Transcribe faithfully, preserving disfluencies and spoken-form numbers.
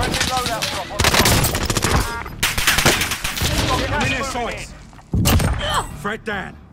Friendly loadout drop on the right. I'm in their sights. Fred down.